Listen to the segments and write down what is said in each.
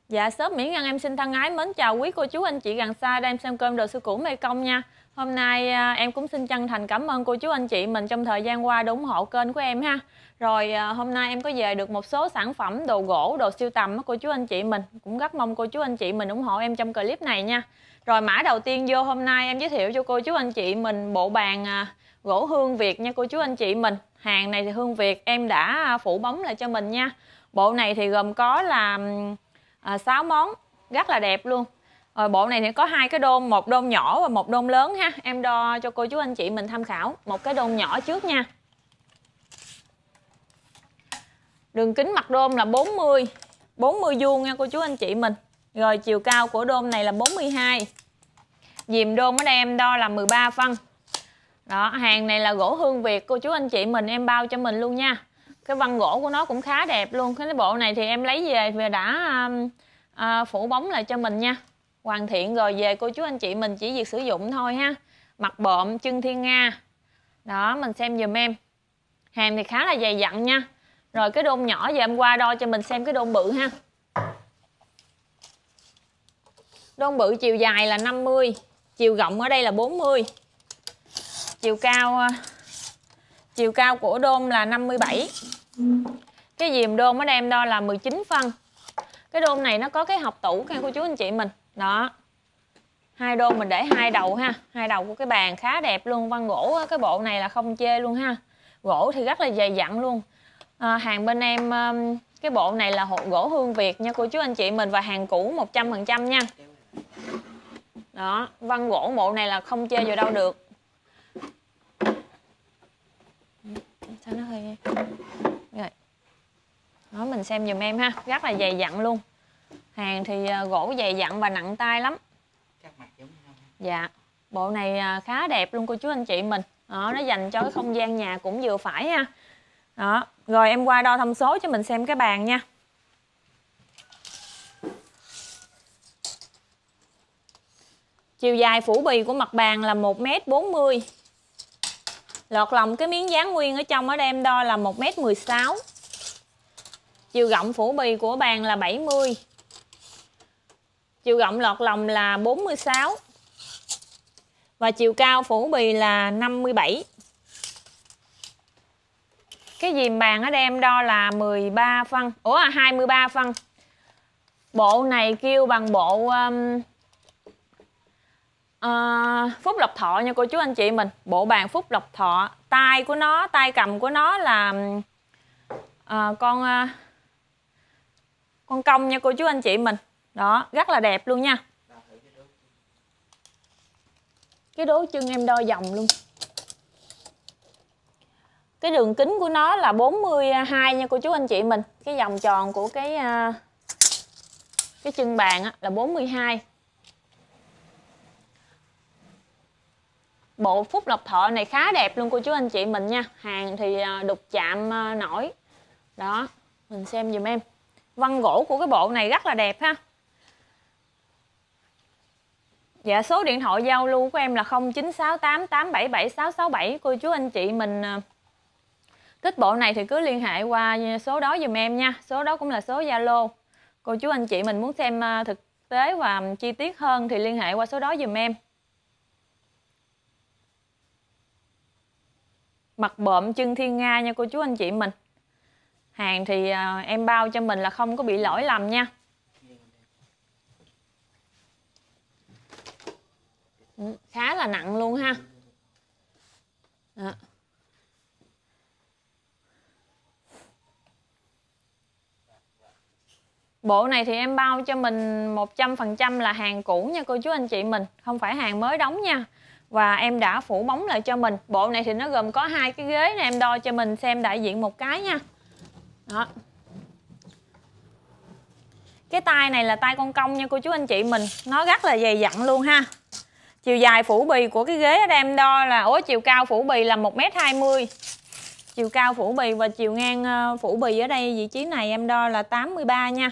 Dạ, shop Mỹ Ngân em xin thân ái mến chào quý cô chú anh chị gần xa đang xem kênh đồ sưu cũ Mê Công nha. Hôm nay em cũng xin chân thành cảm ơn cô chú anh chị mình trong thời gian qua đã ủng hộ kênh của em ha. Rồi hôm nay em có về được một số sản phẩm đồ gỗ, đồ sưu tầm cô chú anh chị mình. Cũng rất mong cô chú anh chị mình ủng hộ em trong clip này nha. Rồi mã đầu tiên vô hôm nay em giới thiệu cho cô chú anh chị mình bộ bàn gỗ Hương Việt nha cô chú anh chị mình. Hàng này thì Hương Việt em đã phủ bóng lại cho mình nha. Bộ này thì gồm có là 6 món rất là đẹp luôn. Rồi bộ này thì có hai cái đôn, một đôn nhỏ và một đôn lớn ha. Em đo cho cô chú anh chị mình tham khảo. Một cái đôn nhỏ trước nha. Đường kính mặt đôn là 40 vuông nha cô chú anh chị mình. Rồi chiều cao của đôn này là 42. Dìm đôn ở đây em đo là 13 phân. Đó, hàng này là gỗ Hương Việt cô chú anh chị mình, em bao cho mình luôn nha. Cái văn gỗ của nó cũng khá đẹp luôn. Cái bộ này thì em lấy về và đã phủ bóng lại cho mình nha. Hoàn thiện rồi về cô chú anh chị mình chỉ việc sử dụng thôi ha. Mặt bộm chân thiên nga. Đó, mình xem dùm em. Hàng thì khá là dày dặn nha. Rồi cái đôn nhỏ giờ em qua đo cho mình xem cái đôn bự ha. Đôn bự chiều dài là 50, chiều rộng ở đây là 40. Chiều cao của đôn là 57. Cái dìm đôn ở đây em đo là 19 phân. Cái đôn này nó có cái hộc tủ nha cô chú anh chị mình. Đó. Hai đôn mình để hai đầu ha. Hai đầu của cái bàn khá đẹp luôn. Văn gỗ cái bộ này là không chê luôn ha. Gỗ thì rất là dày dặn luôn. Hàng bên em cái bộ này là gỗ Hương Việt nha cô chú anh chị mình. Và hàng cũ 100% nha. Đó. Văn gỗ bộ này là không chê vào đâu được. Sao nó hơi... Rồi. Đó, mình xem dùm em ha. Rất là dày dặn luôn. Hàng thì gỗ dày dặn và nặng tay lắm. Dạ. Bộ này khá đẹp luôn cô chú anh chị mình. Đó, nó dành cho cái không gian nhà cũng vừa phải ha. Đó. Rồi em qua đo thông số cho mình xem cái bàn nha. Chiều dài phủ bì của mặt bàn là 1m40. Lọt lòng cái miếng dán nguyên ở trong ở đây em đo là 1m16. Chiều rộng phủ bì của bàn là 70. Chiều rộng lọt lòng là 46. Và chiều cao phủ bì là 57. Cái dìm bàn ở đây em đo là 13 phân. 23 phân. Bộ này kêu bằng bộ Phúc Lộc Thọ nha cô chú anh chị mình. Bộ bàn Phúc Lộc Thọ. Tay của nó, tay cầm của nó là con cong nha cô chú anh chị mình. Đó, rất là đẹp luôn nha. Cái đố chân em đo vòng luôn. Cái đường kính của nó là 42 nha cô chú anh chị mình. Cái vòng tròn của cái chân bàn là 42. Bộ Phúc Lộc Thọ này khá đẹp luôn cô chú anh chị mình nha. Hàng thì đục chạm nổi. Đó, mình xem dùm em. Văn gỗ của cái bộ này rất là đẹp ha. Dạ, số điện thoại giao lưu của em là 0968 877 667. Cô chú anh chị mình thích bộ này thì cứ liên hệ qua số đó dùm em nha. Số đó cũng là số Zalo. Cô chú anh chị mình muốn xem thực tế và chi tiết hơn thì liên hệ qua số đó dùm em. Mặt bộm chân thiên nga nha cô chú anh chị mình. Hàng thì em bao cho mình là không có bị lỗi lầm nha. Khá là nặng luôn ha. Đó. Bộ này thì em bao cho mình 100% là hàng cũ nha cô chú anh chị mình. Không phải hàng mới đóng nha. Và em đã phủ bóng lại cho mình. Bộ này thì nó gồm có hai cái ghế này, em đo cho mình xem đại diện một cái nha. Đó. Cái tay này là tay con cong nha cô chú anh chị mình. Nó rất là dày dặn luôn ha. Chiều dài phủ bì của cái ghế ở đây em đo là chiều cao phủ bì là 1m20. Chiều cao phủ bì và chiều ngang phủ bì ở đây vị trí này em đo là 83 nha.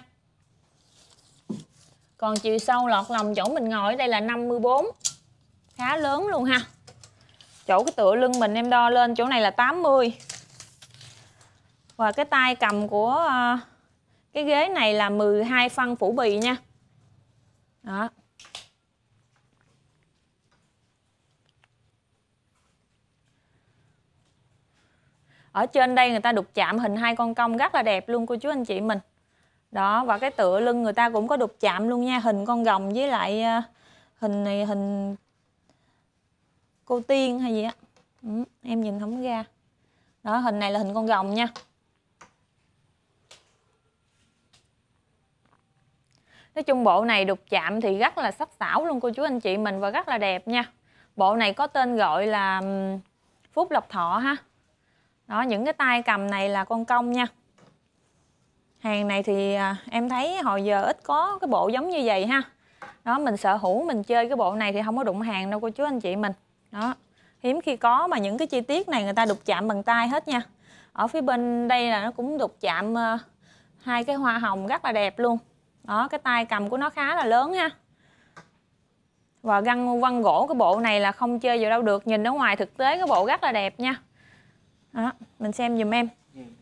Còn chiều sâu lọt lòng chỗ mình ngồi ở đây là 54. Khá lớn luôn ha. Chỗ cái tựa lưng mình em đo lên chỗ này là 80. Và cái tay cầm của Cái ghế này là 12 phân phủ bì nha. Đó. Ở trên đây người ta đục chạm hình hai con công rất là đẹp luôn cô chú anh chị mình. Đó, và cái tựa lưng người ta cũng có đục chạm luôn nha, hình con rồng với lại hình này hình cô tiên hay gì á. Em nhìn không ra. Đó, hình này là hình con rồng nha. Nói chung bộ này đục chạm thì rất là sắc sảo luôn cô chú anh chị mình và rất là đẹp nha. Bộ này có tên gọi là Phúc Lộc Thọ ha. Đó, những cái tay cầm này là con công nha. Hàng này thì em thấy hồi giờ ít có cái bộ giống như vậy ha. Đó, mình sở hữu mình chơi cái bộ này thì không có đụng hàng đâu cô chú anh chị mình. Đó, hiếm khi có mà những cái chi tiết này người ta đục chạm bằng tay hết nha. Ở phía bên đây là nó cũng đục chạm hai cái hoa hồng rất là đẹp luôn. Đó, cái tay cầm của nó khá là lớn ha. Và văn gỗ cái bộ này là không chơi vào đâu được. Nhìn ở ngoài thực tế cái bộ rất là đẹp nha. Đó, mình xem dùm em.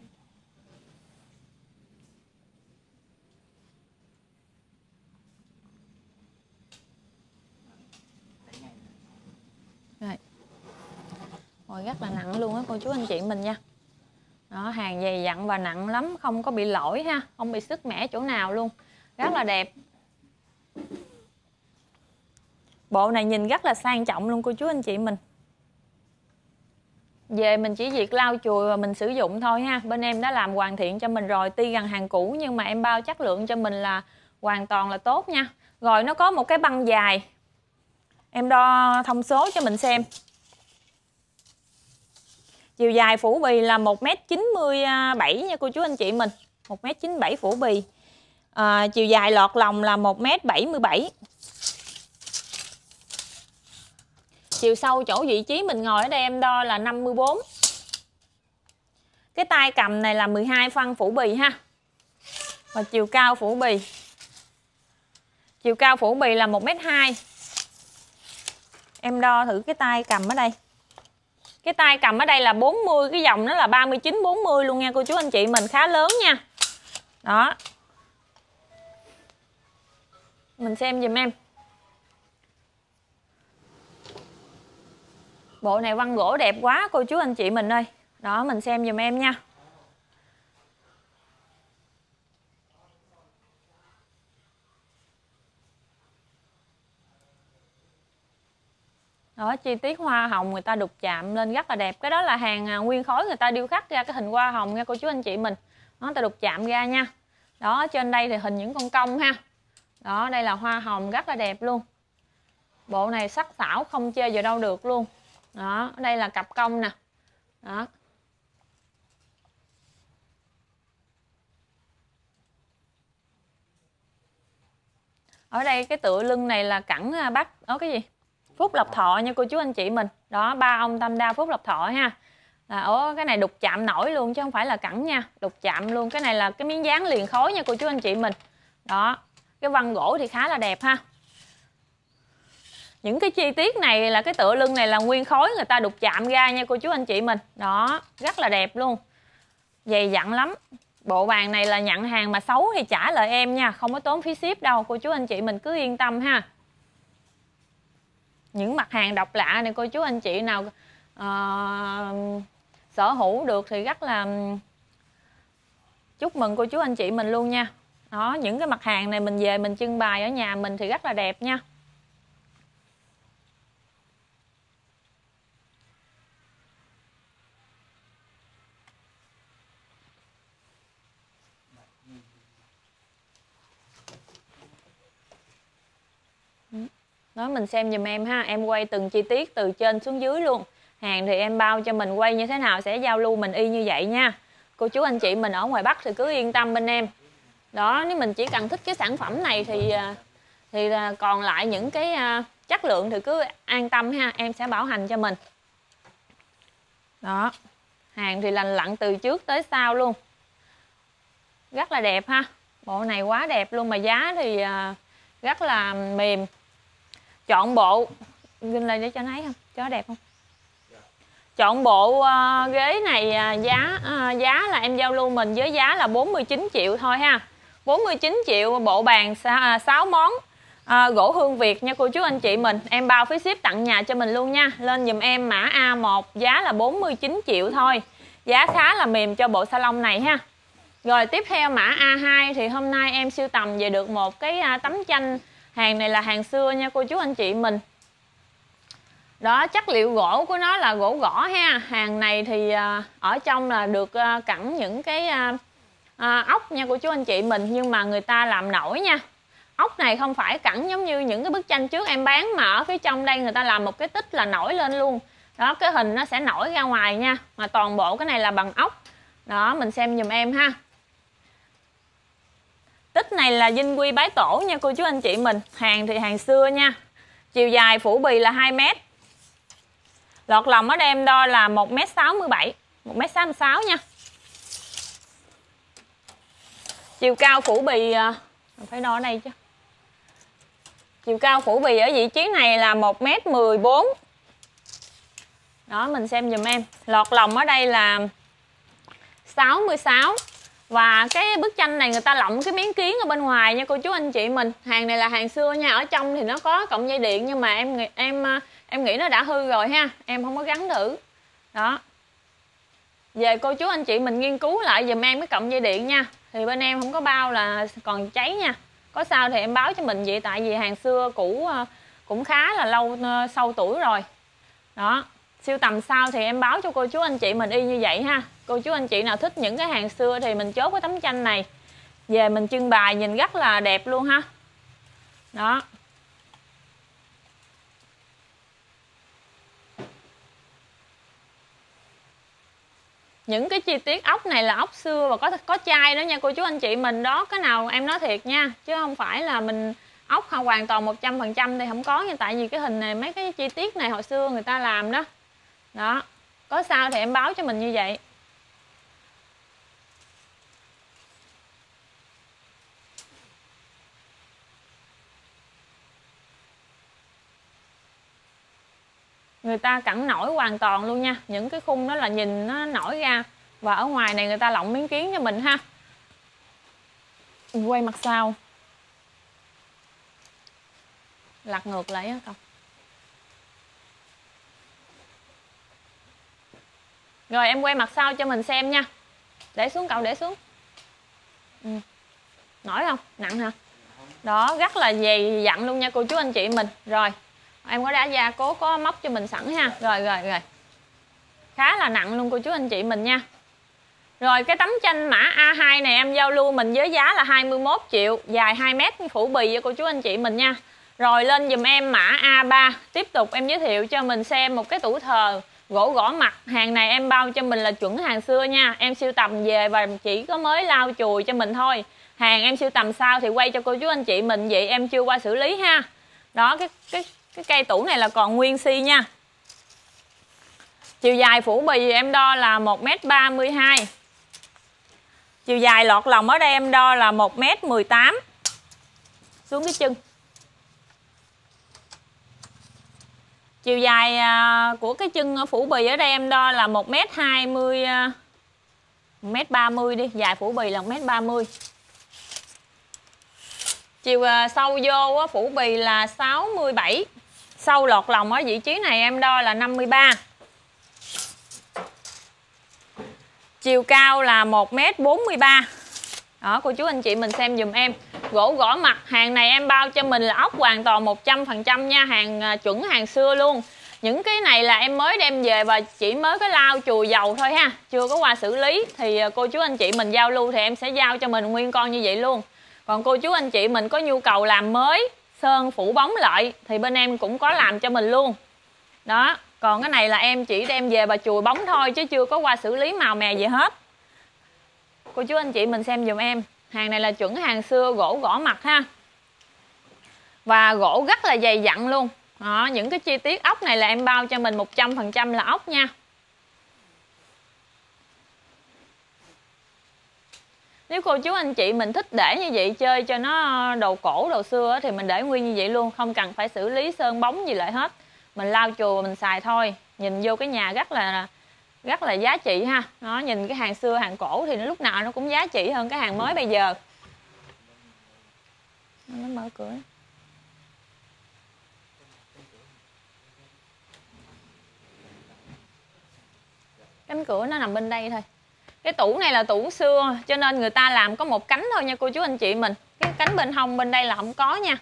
Rồi rất là nặng luôn á cô chú anh chị mình nha. Đó, hàng dày dặn và nặng lắm, không có bị lỗi ha, không bị sứt mẻ chỗ nào luôn. Rất là đẹp. Bộ này nhìn rất là sang trọng luôn cô chú anh chị mình. Về mình chỉ việc lau chùi và mình sử dụng thôi ha. Bên em đã làm hoàn thiện cho mình rồi. Tuy gần hàng cũ nhưng mà em bao chất lượng cho mình là hoàn toàn là tốt nha. Rồi nó có một cái băng dài. Em đo thông số cho mình xem. Chiều dài phủ bì là 1m97 nha cô chú anh chị mình. 1m97 phủ bì. Chiều dài lọt lòng là 1m77. Chiều sâu chỗ vị trí mình ngồi ở đây em đo là 54. Cái tay cầm này là 12 phân phủ bì ha. Và chiều cao phủ bì. Chiều cao phủ bì là 1m2. Em đo thử cái tay cầm ở đây. Cái tay cầm ở đây là 40, cái dòng nó là 39-40 luôn nha cô chú anh chị mình, khá lớn nha. Đó. Mình xem dùm em. Bộ này văn gỗ đẹp quá cô chú anh chị mình ơi. Đó, mình xem dùm em nha. Đó, chi tiết hoa hồng người ta đục chạm lên rất là đẹp. Cái đó là hàng nguyên khối người ta điêu khắc ra cái hình hoa hồng nha cô chú anh chị mình. Đó, người ta đục chạm ra nha. Đó, trên đây thì hình những con công ha. Đó, đây là hoa hồng rất là đẹp luôn. Bộ này sắc sảo không chê vào đâu được luôn. Đó, đây là cặp công nè. Đó. Ở đây cái tựa lưng này là cẳng Bắc, đó cái gì? Phúc Lộc Thọ nha cô chú anh chị mình. Đó, ba ông tam đa Phúc Lộc Thọ ha. Cái này đục chạm nổi luôn chứ không phải là cẳng nha, đục chạm luôn. Cái này là cái miếng dán liền khối nha cô chú anh chị mình. Đó, cái văn gỗ thì khá là đẹp ha. Những cái chi tiết này là cái tựa lưng này là nguyên khối người ta đục chạm ra nha cô chú anh chị mình. Đó, rất là đẹp luôn. Dày dặn lắm. Bộ bàn này là nhận hàng mà xấu thì trả lại em nha, không có tốn phí ship đâu cô chú anh chị mình, cứ yên tâm ha. Những mặt hàng độc lạ này cô chú anh chị nào sở hữu được thì rất là chúc mừng cô chú anh chị mình luôn nha. Đó, những cái mặt hàng này mình về mình trưng bày ở nhà mình thì rất là đẹp nha. Đó, mình xem giùm em ha. Em quay từng chi tiết từ trên xuống dưới luôn. Hàng thì em bao cho mình quay như thế nào sẽ giao lưu mình y như vậy nha. Cô chú anh chị mình ở ngoài Bắc thì cứ yên tâm bên em. Đó, nếu mình chỉ cần thích cái sản phẩm này thì còn lại những cái chất lượng thì cứ an tâm ha. Em sẽ bảo hành cho mình. Đó, hàng thì lành lặn từ trước tới sau luôn. Rất là đẹp ha. Bộ này quá đẹp luôn mà giá thì rất là mềm. Chọn bộ ghi lên để cho thấy không, cho đẹp không. Chọn bộ ghế này giá là em giao lưu mình với giá là 49 triệu thôi ha. 49 triệu bộ bàn 6 món gỗ Hương Việt nha cô chú anh chị mình. Em bao phí ship tặng nhà cho mình luôn nha. Lên dùm em mã A1 giá là 49 triệu thôi. Giá khá là mềm cho bộ salon này ha. Rồi tiếp theo mã A2 thì hôm nay em sưu tầm về được một cái tấm tranh. Hàng này là hàng xưa nha cô chú anh chị mình. Đó, chất liệu gỗ của nó là gỗ gõ ha. Hàng này thì ở trong là được cẳng những cái ốc nha cô chú anh chị mình. Nhưng mà người ta làm nổi nha. Ốc này không phải cẳng giống như những cái bức tranh trước em bán, mà ở phía trong đây người ta làm một cái tích là nổi lên luôn. Đó, cái hình nó sẽ nổi ra ngoài nha. Mà toàn bộ cái này là bằng ốc. Đó, mình xem dùm em ha. Tích này là dinh quy bái tổ nha cô chú anh chị mình. Hàng thì hàng xưa nha. Chiều dài phủ bì là 2m. Lọt lòng ở đây em đo là 1m67, 1m66 nha. Chiều cao phủ bì phải đo ở đây chứ. Chiều cao phủ bì ở vị trí này là 1m14. Đó, mình xem dùm em. Lọt lòng ở đây là 66. Và cái bức tranh này người ta lộng cái miếng kiến ở bên ngoài nha cô chú anh chị mình. Hàng này là hàng xưa nha. Ở trong thì nó có cọng dây điện, nhưng mà em nghĩ nó đã hư rồi ha. Em không có gắn thử. Đó. Về cô chú anh chị mình nghiên cứu lại dùm em cái cọng dây điện nha. Thì bên em không có bao là còn cháy nha. Có sao thì em báo cho mình vậy. Tại vì hàng xưa cũ cũng khá là lâu, sâu tuổi rồi. Đó. Siêu tầm sau thì em báo cho cô chú anh chị mình y như vậy ha. Cô chú anh chị nào thích những cái hàng xưa thì mình chốt cái tấm tranh này về mình trưng bày nhìn rất là đẹp luôn ha. Đó. Những cái chi tiết ốc này là ốc xưa và có chai đó nha cô chú anh chị mình. Đó, cái nào em nói thiệt nha, chứ không phải là mình ốc hoàn toàn 100% thì không có nha. Tại vì cái hình này, mấy cái chi tiết này hồi xưa người ta làm đó. Đó, có sao thì em báo cho mình như vậy. Người ta cẳng nổi hoàn toàn luôn nha. Những cái khung đó là nhìn nó nổi ra. Và ở ngoài này người ta lộng miếng kiến cho mình ha. Mình quay mặt sau. Lật ngược lại á cậu. Rồi em quay mặt sau cho mình xem nha. Để xuống cậu, để xuống. Nổi không? Nặng hả? Đó, rất là dày dặn luôn nha cô chú anh chị mình. Rồi, em có đã gia cố, có móc cho mình sẵn ha. Rồi. Khá là nặng luôn cô chú anh chị mình nha. Rồi cái tấm tranh mã A2 này em giao lưu mình với giá là 21 triệu. Dài 2m phủ bì cho cô chú anh chị mình nha. Rồi lên dùm em mã A3. Tiếp tục em giới thiệu cho mình xem một cái tủ thờ gỗ gõ mặt. Hàng này em bao cho mình là chuẩn hàng xưa nha. Em sưu tầm về và chỉ có mới lau chùi cho mình thôi. Hàng em sưu tầm sau thì quay cho cô chú anh chị mình, vậy em chưa qua xử lý ha. Đó, cái cây tủ này là còn nguyên si nha. Chiều dài phủ bì em đo là 1m32. Chiều dài lọt lòng ở đây em đo là 1m18. Xuống cái chân. Chiều dài của cái chân ở phủ bì ở đây em đo là 1m20, 1m30 đi, dài phủ bì là 1m30. Chiều sâu vô phủ bì là 67. Sâu lọt lòng ở vị trí này em đo là 53. Chiều cao là 1m43. Đó, cô chú anh chị mình xem dùm em. Gỗ gõ mặt, hàng này em bao cho mình là ốc hoàn toàn 100% nha. Hàng chuẩn hàng xưa luôn. Những cái này là em mới đem về và chỉ mới có lau chùi dầu thôi ha. Chưa có qua xử lý. Thì cô chú anh chị mình giao lưu thì em sẽ giao cho mình nguyên con như vậy luôn. Còn cô chú anh chị mình có nhu cầu làm mới, sơn phủ bóng lại thì bên em cũng có làm cho mình luôn. Đó, còn cái này là em chỉ đem về và chùi bóng thôi chứ chưa có qua xử lý màu mè gì hết. Cô chú anh chị mình xem dùm em. Hàng này là chuẩn hàng xưa, gỗ gõ mặt ha. Và gỗ rất là dày dặn luôn. Đó, những cái chi tiết ốc này là em bao cho mình 100% là ốc nha. Nếu cô chú anh chị mình thích để như vậy chơi cho nó đồ cổ, đồ xưa thì mình để nguyên như vậy luôn. Không cần phải xử lý sơn bóng gì lại hết. Mình lau chùi mình xài thôi. Nhìn vô cái nhà rất là giá trị ha. Đó, nhìn cái hàng xưa, hàng cổ thì lúc nào nó cũng giá trị hơn cái hàng mới bây giờ. Nó mở cửa. Cánh cửa nó nằm bên đây thôi. Cái tủ này là tủ xưa cho nên người ta làm có một cánh thôi nha cô chú anh chị mình. Cái cánh bên hông bên đây là không có nha.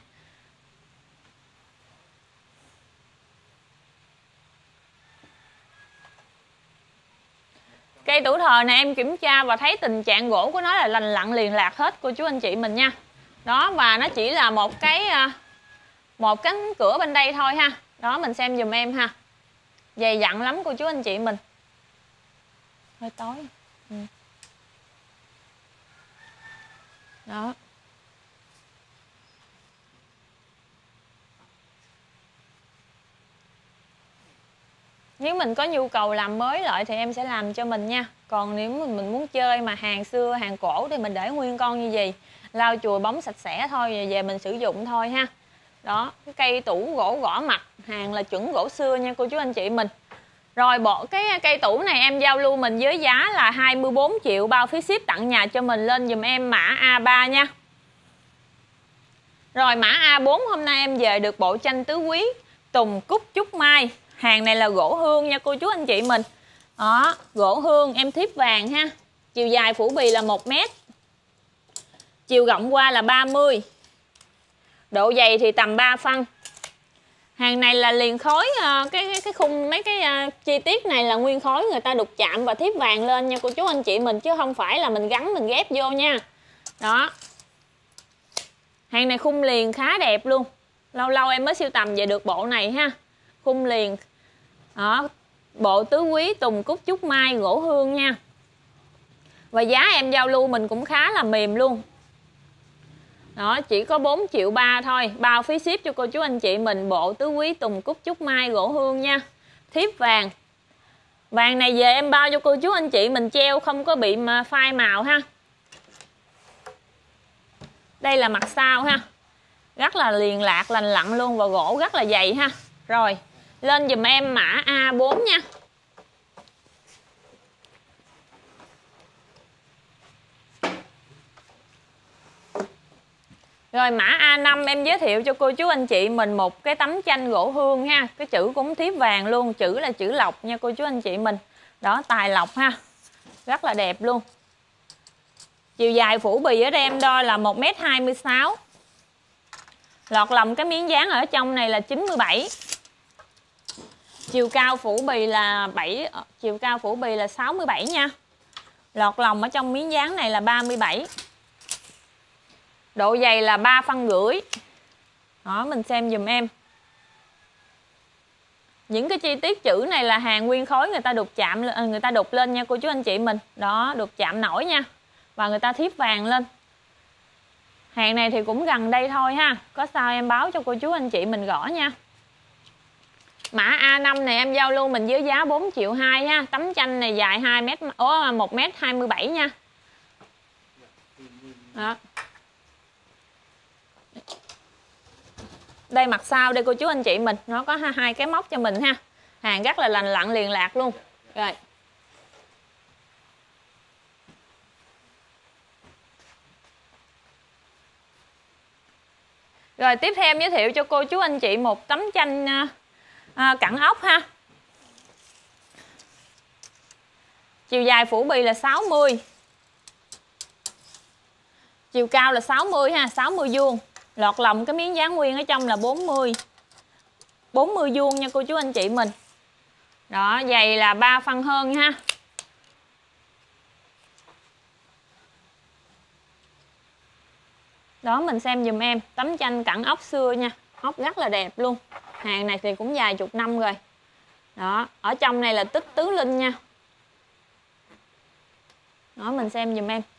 Cây tủ thờ này em kiểm tra và thấy tình trạng gỗ của nó là lành lặn liền lạc hết cô chú anh chị mình nha. Đó, và nó chỉ là một cánh cửa bên đây thôi ha. Đó, mình xem dùm em ha. Dày dặn lắm cô chú anh chị mình. Hơi tối. Đó. Nếu mình có nhu cầu làm mới lại thì em sẽ làm cho mình nha. Còn nếu mình muốn chơi mà hàng xưa, hàng cổ thì mình để nguyên con như gì, lau chùi bóng sạch sẽ thôi, rồi về mình sử dụng thôi ha. Đó, cái cây tủ gỗ gõ mặt, hàng là chuẩn gỗ xưa nha cô chú anh chị mình. Rồi bộ cái cây tủ này em giao lưu mình với giá là 24 triệu bao phí ship tặng nhà cho mình, lên dùm em mã A3 nha. Rồi mã A4 hôm nay em về được bộ tranh tứ quý Tùng Cúc Trúc Mai. Hàng này là gỗ hương nha cô chú anh chị mình. Đó, gỗ hương em thiếp vàng ha. Chiều dài phủ bì là 1 mét. Chiều rộng qua là 30. Độ dày thì tầm 3 phân. Hàng này là liền khối, cái khung mấy cái chi tiết này là nguyên khối người ta đục chạm và thiếp vàng lên nha cô chú anh chị mình, chứ không phải là mình gắn mình ghép vô nha. Đó. Hàng này khung liền khá đẹp luôn. Lâu lâu em mới sưu tầm về được bộ này ha. Khung liền. Đó, bộ tứ quý Tùng Cúc Trúc Mai gỗ hương nha. Và giá em giao lưu mình cũng khá là mềm luôn. Đó, chỉ có 4 triệu 3 thôi, bao phí ship cho cô chú anh chị mình bộ tứ quý Tùng Cúc Trúc Mai gỗ hương nha. Thiếp vàng. Vàng này về em bao cho cô chú anh chị mình treo không có bị phai màu ha. Đây là mặt sau ha. Rất là liền lạc lành lặn luôn và gỗ rất là dày ha. Rồi, lên dùm em mã A4 nha. Rồi mã A5 em giới thiệu cho cô chú anh chị mình một cái tấm tranh gỗ hương ha. Cái chữ cũng thiếp vàng luôn, chữ là chữ lộc nha cô chú anh chị mình. Đó, tài lộc ha. Rất là đẹp luôn. Chiều dài phủ bì ở đây em đo là 1m26. Lọt lòng cái miếng dán ở trong này là 97. Chiều cao phủ bì là 67 nha. Lọt lòng ở trong miếng dán này là 37. Độ dày là 3,5 phân. Đó, mình xem dùm em. Những cái chi tiết chữ này là hàng nguyên khối người ta đục chạm, người ta đục lên nha cô chú anh chị mình. Đó, đục chạm nổi nha. Và người ta thiếp vàng lên. Hàng này thì cũng gần đây thôi ha. Có sao em báo cho cô chú anh chị mình gõ nha. Mã A5 này em giao lưu mình với giá 4 triệu 2 ha. Tấm tranh này dài 1m27 nha. Đó. Đây mặt sau đây cô chú anh chị mình, nó có hai cái móc cho mình ha. Hàng rất là lành lặn liền lạc luôn. Rồi. Rồi tiếp theo em giới thiệu cho cô chú anh chị một tấm tranh cẳng ốc ha. Chiều dài phủ bì là 60. Chiều cao là 60 ha, 60 vuông. Lọt lòng cái miếng dán nguyên ở trong là 40 vuông nha cô chú anh chị mình. Đó, dày là 3 phân hơn ha. Đó, mình xem dùm em tấm tranh cẳng ốc xưa nha. Ốc rất là đẹp luôn. Hàng này thì cũng vài chục năm rồi. Đó, ở trong này là tích tứ linh nha. Đó, mình xem dùm em.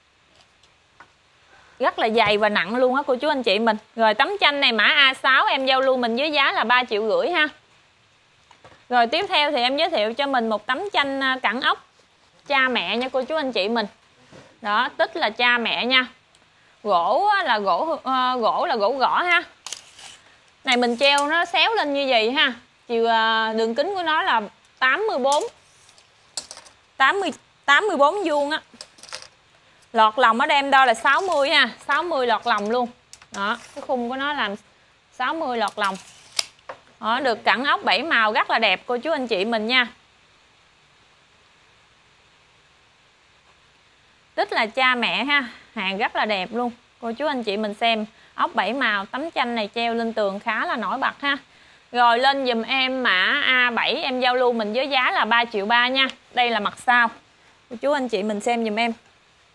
Rất là dày và nặng luôn á cô chú anh chị mình. Rồi tấm tranh này mã A6 em giao lưu mình với giá là 3,5 triệu ha. Rồi tiếp theo thì em giới thiệu cho mình một tấm tranh cẳng ốc cha mẹ nha cô chú anh chị mình. Đó, tích là cha mẹ nha. Gỗ là gỗ gõ ha. Này mình treo nó xéo lên như vậy ha. Chiều đường kính của nó là 84 vuông á. Lọt lòng ở đây em đo là 60 ha, 60 lọt lòng luôn. Đó, cái khung của nó làm 60 lọt lòng. Đó, được cẳng ốc 7 màu rất là đẹp cô chú anh chị mình nha. Tích là cha mẹ ha, hàng rất là đẹp luôn. Cô chú anh chị mình xem, ốc 7 màu, tấm tranh này treo lên tường khá là nổi bật ha. Rồi lên dùm em mã A7 em giao lưu mình với giá là 3,3 triệu nha. Đây là mặt sau. Cô chú anh chị mình xem dùm em.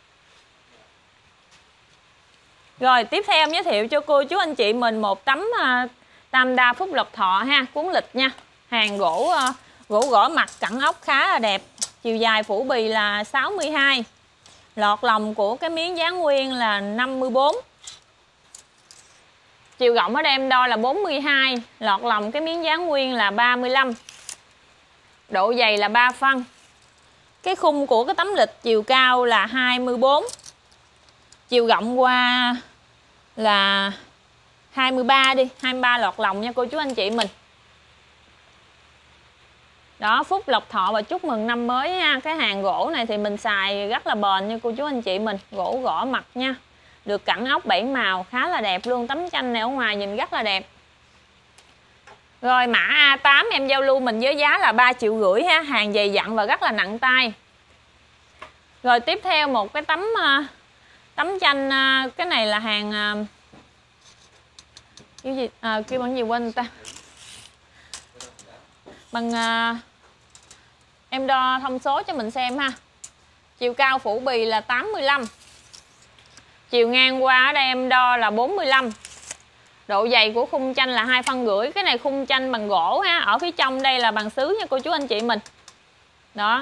Rồi tiếp theo em giới thiệu cho cô chú anh chị mình một tấm tam đa Phúc Lộc Thọ ha, cuốn lịch nha. Hàng gỗ mặt cẳng ốc khá là đẹp. Chiều dài phủ bì là 62. Lọt lòng của cái miếng dán nguyên là 54. Chiều rộng ở đây em đo là 42. Lọt lòng cái miếng dán nguyên là 35. Độ dày là 3 phân. Cái khung của cái tấm lịch chiều cao là 24. Chiều rộng qua là 23 đi, 23 lọt lòng nha cô chú anh chị mình. Đó, Phúc Lộc Thọ và chúc mừng năm mới nha. Cái hàng gỗ này thì mình xài rất là bền nha cô chú anh chị mình. Gỗ gõ mặt nha. Được cẳng ốc 7 màu khá là đẹp luôn. Tấm tranh này ở ngoài nhìn rất là đẹp. Rồi mã A8 em giao lưu mình với giá là 3,5 triệu ha. Hàng dày dặn và rất là nặng tay. Rồi tiếp theo một cái tấm tranh, cái này là hàng cái gì kêu bằng gì quên người ta. Bằng em đo thông số cho mình xem ha. Chiều cao phủ bì là 85. Chiều ngang qua ở đây em đo là 45. Độ dày của khung tranh là 2,5 phân. Cái này khung tranh bằng gỗ ha. Ở phía trong đây là bằng sứ nha cô chú anh chị mình. Đó.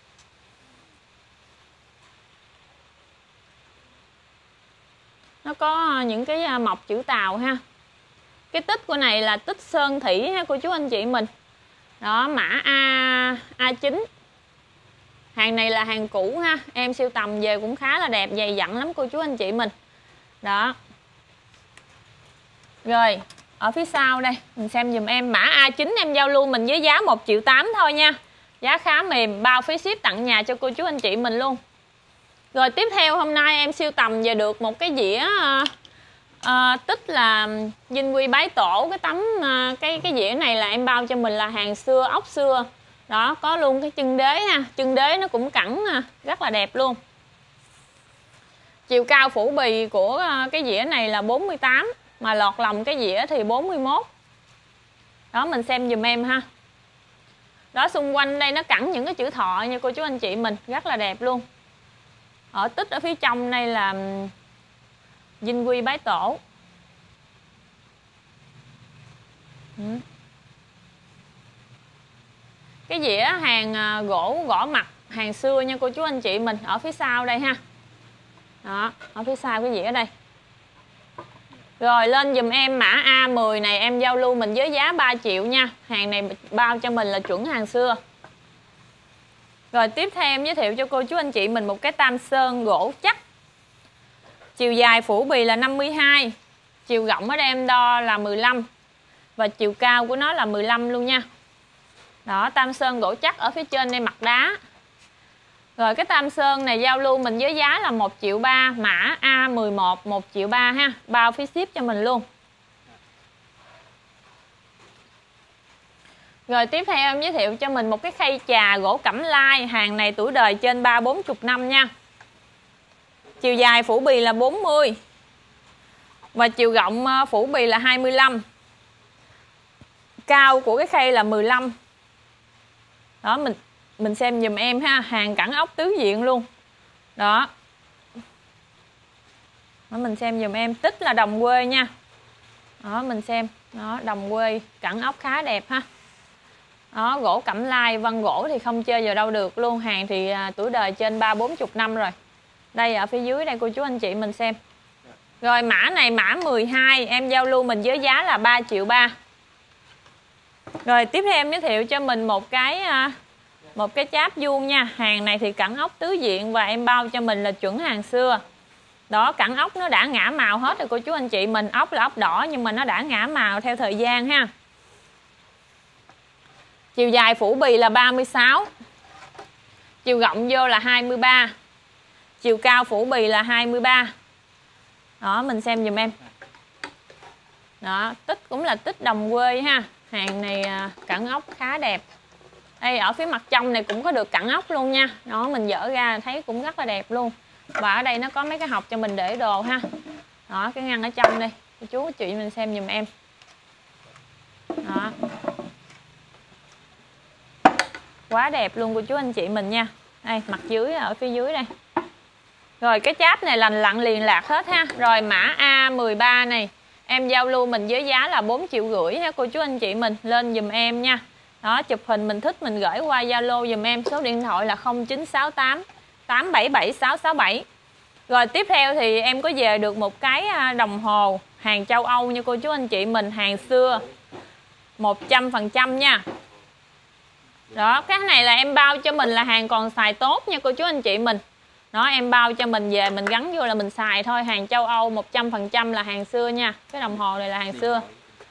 Nó có những cái mộc chữ Tàu ha. Cái tích của này là tích sơn thủy ha cô chú anh chị mình. Đó, mã A9. Hàng này là hàng cũ ha. Em sưu tầm về cũng khá là đẹp, dày dặn lắm cô chú anh chị mình. Đó. Rồi, ở phía sau đây, mình xem dùm em mã A9 em giao lưu mình với giá 1,8 triệu thôi nha. Giá khá mềm, bao phí ship tặng nhà cho cô chú anh chị mình luôn. Rồi tiếp theo hôm nay em sưu tầm về được một cái dĩa tích là Vinh Quy Bái Tổ. Cái tấm cái dĩa này là em bao cho mình là hàng xưa, ốc xưa. Đó, có luôn cái chân đế ha. Chân đế nó cũng cẳng rất là đẹp luôn. Chiều cao phủ bì của cái dĩa này là 48. Mà lọt lòng cái dĩa thì 41. Đó, mình xem dùm em ha. Đó, xung quanh đây nó cẳng những cái chữ thọ nha cô chú anh chị mình. Rất là đẹp luôn. Ở tích ở phía trong đây là Vinh Quy Bái Tổ. Cái dĩa hàng gỗ gõ mặt, hàng xưa nha cô chú anh chị mình. Ở phía sau đây ha. Đó, ở phía sau cái dĩa đây. Rồi lên dùm em mã A10 này em giao lưu mình với giá 3 triệu nha. Hàng này bao cho mình là chuẩn hàng xưa. Rồi tiếp theo em giới thiệu cho cô chú anh chị mình một cái tam sơn gỗ chắc. Chiều dài phủ bì là 52. Chiều rộng ở đây em đo là 15. Và chiều cao của nó là 15 luôn nha. Đó, tam sơn gỗ chắc ở phía trên đây mặt đá. Rồi cái tam sơn này giao lưu mình với giá là 1,3 triệu. Mã A11 1,3 triệu ha. Bao phí ship cho mình luôn. Rồi tiếp theo em giới thiệu cho mình một cái khay trà gỗ cẩm lai. Hàng này tuổi đời trên 30-40 năm nha. Chiều dài phủ bì là 40. Và chiều rộng phủ bì là 25. Cao của cái khay là 15. Đó, mình xem dùm em ha. Hàng cẳng ốc tứ diện luôn. Đó. Đó, mình xem dùm em. Tích là đồng quê nha. Đó, mình xem. Đó, đồng quê. Cẳng ốc khá đẹp ha. Đó, gỗ cẩm lai. Vân gỗ thì không chơi vào đâu được luôn. Hàng thì tuổi đời trên 30-40 năm rồi. Đây ở phía dưới đây cô chú anh chị mình xem. Rồi mã này mã 12 em giao lưu mình với giá là 3,3 triệu. Rồi tiếp theo em giới thiệu cho mình một cái cháp vuông nha. Hàng này thì cẳng ốc tứ diện và em bao cho mình là chuẩn hàng xưa. Đó, cẳng ốc nó đã ngã màu hết rồi cô chú anh chị mình. Ốc là ốc đỏ nhưng mà nó đã ngã màu theo thời gian ha. Chiều dài phủ bì là 36. Chiều rộng vô là 23. Chiều cao phủ bì là 23. Đó, mình xem dùm em. Đó, tích cũng là tích đồng quê ha. Hàng này cẳng ốc khá đẹp. Đây ở phía mặt trong này cũng có được cẳng ốc luôn nha. Đó, mình dỡ ra thấy cũng rất là đẹp luôn. Và ở đây nó có mấy cái hộc cho mình để đồ ha. Đó, cái ngăn ở trong đây, cô chú chị mình xem giùm em. Đó. Quá đẹp luôn cô chú anh chị mình nha. Đây, mặt dưới ở phía dưới đây. Rồi cái cháp này lành lặn liền lạc hết ha. Rồi mã A13 này em giao lưu mình với giá là 4,5 triệu ha cô chú anh chị mình. Lên giùm em nha. Đó, chụp hình mình thích mình gửi qua Zalo giùm em. Số điện thoại là 0968 877 667. Rồi tiếp theo thì em có về được một cái đồng hồ hàng châu Âu nha cô chú anh chị mình. Hàng xưa 100% nha. Đó, cái này là em bao cho mình là hàng còn xài tốt nha cô chú anh chị mình. Đó, em bao cho mình về mình gắn vô là mình xài thôi. Hàng châu Âu 100% là hàng xưa nha. Cái đồng hồ này là hàng xưa.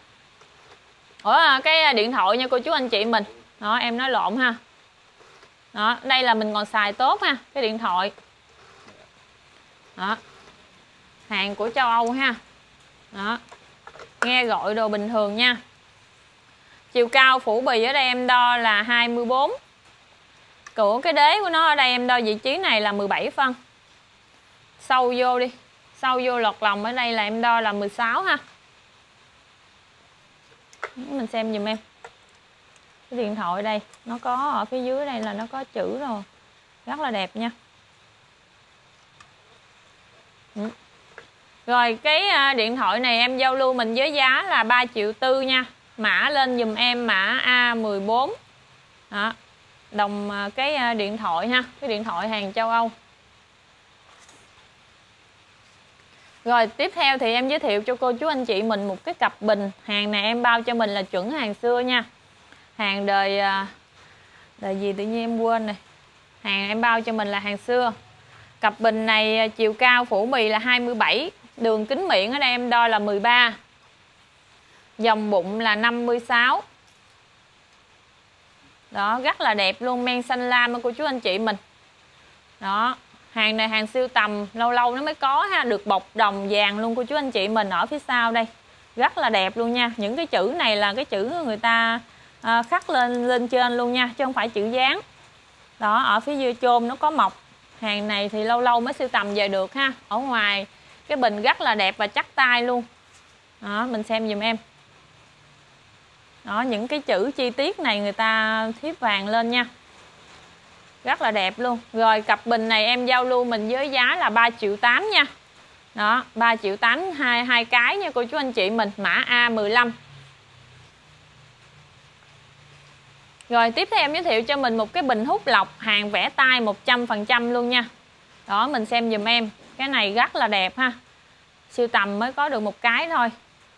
Cái điện thoại nha cô chú anh chị mình. Đó, em nói lộn ha. Đó, đây là mình còn xài tốt ha. Cái điện thoại. Đó. Hàng của châu Âu ha. Đó. Nghe gọi đồ bình thường nha. Chiều cao phủ bì ở đây em đo là 24. Của cái đế của nó ở đây em đo vị trí này là 17 phân. Sâu vô đi. Sâu vô lọt lòng ở đây là em đo là 16 ha. Mình xem giùm em. Cái điện thoại đây, nó có ở phía dưới đây là nó có chữ rồi. Rất là đẹp nha. Rồi cái điện thoại này em giao lưu mình với giá là 3,4 triệu nha. Mã lên dùm em mã A14. Đó. Đồng cái điện thoại ha, cái điện thoại hàng châu Âu. Rồi tiếp theo thì em giới thiệu cho cô chú anh chị mình một cái cặp bình. Hàng này em bao cho mình là chuẩn hàng xưa nha. Hàng đời gì tự nhiên em quên này. Hàng em bao cho mình là hàng xưa. Cặp bình này chiều cao phủ bì là 27. Đường kính miệng ở đây em đo là 13. Dòng bụng là 56. Đó, rất là đẹp luôn. Men xanh lam của chú anh chị mình. Đó, hàng này hàng siêu tầm. Lâu lâu nó mới có ha. Được bọc đồng vàng luôn của chú anh chị mình ở phía sau đây. Rất là đẹp luôn nha. Những cái chữ này là cái chữ người ta khắc lên trên luôn nha. Chứ không phải chữ dán. Đó, ở phía dưới chôm nó có mọc. Hàng này thì lâu lâu mới siêu tầm về được ha. Ở ngoài cái bình rất là đẹp và chắc tay luôn. Đó, mình xem giùm em. Đó, những cái chữ chi tiết này người ta thiếp vàng lên nha. Rất là đẹp luôn. Rồi cặp bình này em giao lưu mình với giá là 3,8 triệu nha. Đó, 3,8 triệu hai cái nha cô chú anh chị mình. Mã A15. Rồi tiếp theo em giới thiệu cho mình một cái bình hút lọc hàng vẽ tay 100% luôn nha. Đó, mình xem giùm em. Cái này rất là đẹp ha. Siêu tầm mới có được một cái thôi.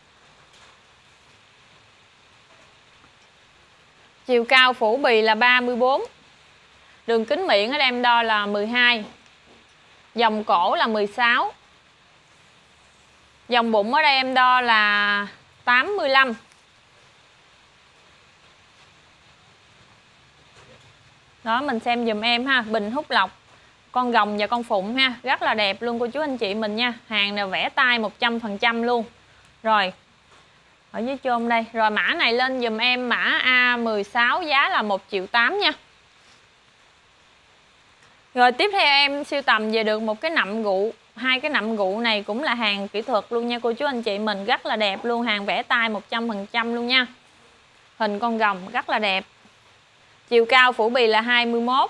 Chiều cao phủ bì là 34. Đường kính miệng ở đây em đo là 12. Dòng cổ là 16. Dòng bụng ở đây em đo là 85. Đó, mình xem giùm em ha. Bình hút lọc con rồng và con phụng ha. Rất là đẹp luôn cô chú anh chị mình nha. Hàng này vẽ tay 100% luôn. Rồi ở dưới chôm đây. Rồi mã này lên dùm em mã A16 giá là 1,8 triệu nha. Rồi tiếp theo em siêu tầm về được một cái nặm gụ. Hai cái nặm gụ này cũng là hàng kỹ thuật luôn nha cô chú anh chị mình. Rất là đẹp luôn. Hàng vẽ tay 100% luôn nha. Hình con rồng rất là đẹp. Chiều cao phủ bì là 21.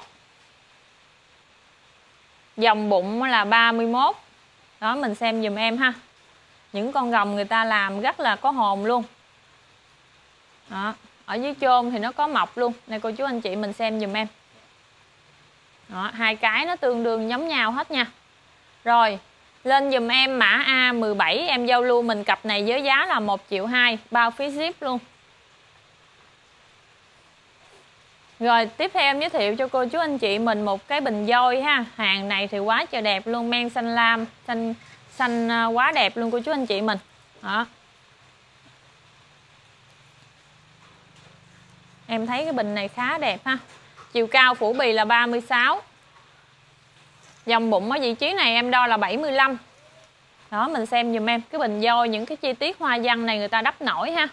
Dòng bụng là 31. Đó, mình xem dùm em ha. Những con rồng người ta làm rất là có hồn luôn. Đó, ở dưới chôm thì nó có mọc luôn. Này cô chú anh chị mình xem dùm em. Đó, hai cái nó tương đương giống nhau hết nha. Rồi, lên dùm em mã A17 em giao lưu mình cặp này với giá là 1,2 triệu, bao phí ship luôn. Rồi tiếp theo em giới thiệu cho cô chú anh chị mình một cái bình voi ha. Hàng này thì quá trời đẹp luôn. Men xanh lam, xanh quá đẹp luôn cô chú anh chị mình. Đó. Em thấy cái bình này khá đẹp ha. Chiều cao phủ bì là 36. Dòng bụng ở vị trí này em đo là 75. Đó, mình xem dùm em cái bình voi, những cái chi tiết hoa văn này người ta đắp nổi ha.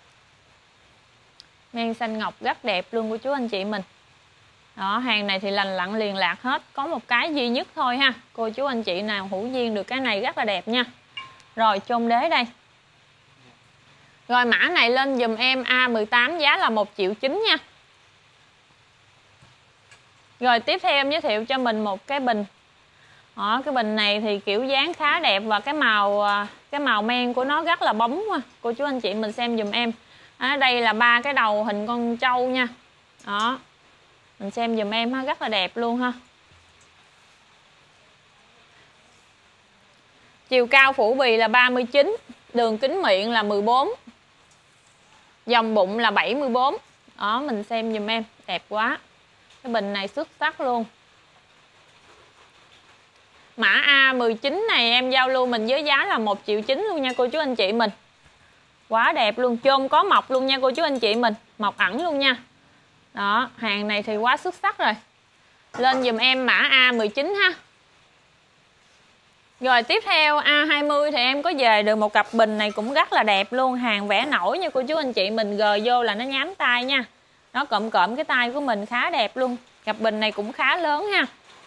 Men xanh ngọc rất đẹp luôn của chú anh chị mình. Đó, hàng này thì lành lặn liền lạc hết, có một cái duy nhất thôi ha. Cô chú anh chị nào hữu duyên được cái này rất là đẹp nha. Rồi chôn đế đây. Rồi mã này lên dùm em A18 giá là 1,9 triệu nha. Rồi tiếp theo em giới thiệu cho mình một cái bình. Đó, cái bình này thì kiểu dáng khá đẹp và cái màu men của nó rất là bóng ha. Cô chú anh chị mình xem dùm em. Đây là 3 cái đầu hình con trâu nha. Đó. Mình xem dùm em ha, rất là đẹp luôn ha. Chiều cao phủ bì là 39, đường kính miệng là 14. Dòng bụng là 74. Đó, mình xem dùm em, đẹp quá. Cái bình này xuất sắc luôn. Mã A19 này em giao lưu mình với giá là 1,9 triệu luôn nha cô chú anh chị mình. Quá đẹp luôn, chôm có mọc luôn nha cô chú anh chị mình, mọc ẩn luôn nha. Đó, hàng này thì quá xuất sắc rồi. Lên dùm em mã A19 ha. Rồi tiếp theo A20 thì em có về được một cặp bình này cũng rất là đẹp luôn. Hàng vẽ nổi nha cô chú anh chị mình, gờ vô là nó nhám tay nha. Nó cộm cái tay của mình khá đẹp luôn. Cặp bình này cũng khá lớn ha.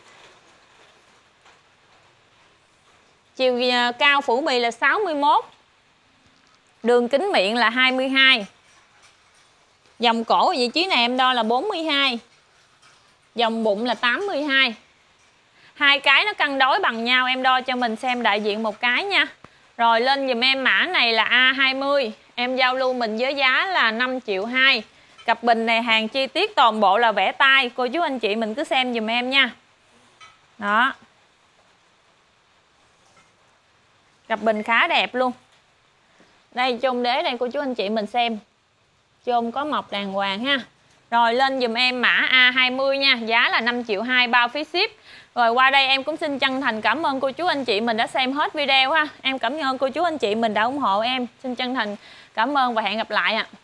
Chiều cao phủ bì là 61. Đường kính miệng là 22. Dòng cổ ở vị trí này em đo là 42. Dòng bụng là 82. Hai cái nó cân đối bằng nhau, em đo cho mình xem đại diện một cái nha. Rồi lên dùm em mã này là A20. Em giao lưu mình với giá là 5,2 triệu. Cặp bình này hàng chi tiết toàn bộ là vẽ tay. Cô chú anh chị mình cứ xem dùm em nha. Đó. Cặp bình khá đẹp luôn. Đây chôn đế đây cô chú anh chị mình xem. Chôn có mọc đàng hoàng ha. Rồi lên dùm em mã A20 nha, giá là 5,2 triệu bao phí ship. Rồi qua đây em cũng xin chân thành cảm ơn cô chú anh chị mình đã xem hết video ha. Em cảm ơn cô chú anh chị mình đã ủng hộ em. Xin chân thành cảm ơn và hẹn gặp lại ạ.